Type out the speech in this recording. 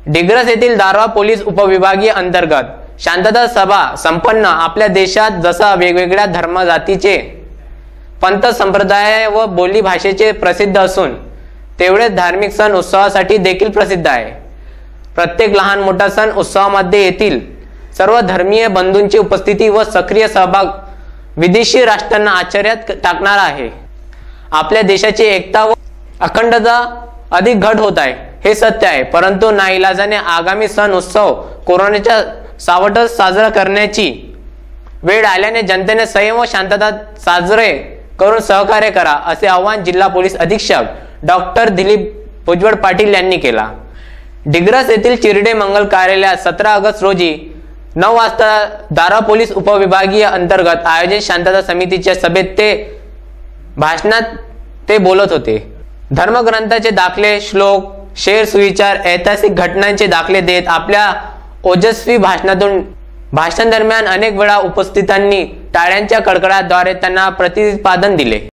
डिग्रस येथील दारव्हा पोलीस उपविभागीय अंतर्गत शांतता सभा संपन्न। आपल्या देशात जसा वेगवेगळ्या धर्म जातीचे पंथ संप्रदाय व बोली भाषेचे प्रसिद्ध असून तेवढेच धार्मिक सण उत्सवासाठी देखील प्रसिद्ध आहे। प्रत्येक लहान मोठा सण उत्सवामध्ये येथील सर्व धर्मीय बंधूंची उपस्थिती व सक्रिय सहभाग विदेशी राष्ट्रांना आश्चर्यात टाकणारा आहे। आपल्या देशाची एकता व अखंडता अधिक घट होत आहे हे सत्य आहे, परंतु नाईलाजाने आगामी सण उत्सव कोरोनाच्या सावटात साजरा करण्याची वेळ आल्याने जनतेने संयम व शांतता साजरे करून सहकार्य करा असे आवाहन जिल्हा पोलीस अधीक्षक डॉक्टर दिलीप भुजबळ पाटील यांनी केला। डिग्रस येथील चिरडे मंगल कार्यालयात 17 ऑगस्ट रोजी 9 वाजता दारव्हा पोलीस उपविभागीय अंतर्गत आयोजित शांतता समितीच्या सभेत भाषणात ते बोलत होते। धर्मग्रंथाचे दाखले, श्लोक, शेर, सुविचार, ऐतिहासिक घटनांचे दाखले देत आपल्या ओजस्वी भाषण दरम्यान अनेक वेळा उपस्थितांनी टाळ्यांच्या कडकडाटाद्वारे त्यांना प्रतिपादन दिले।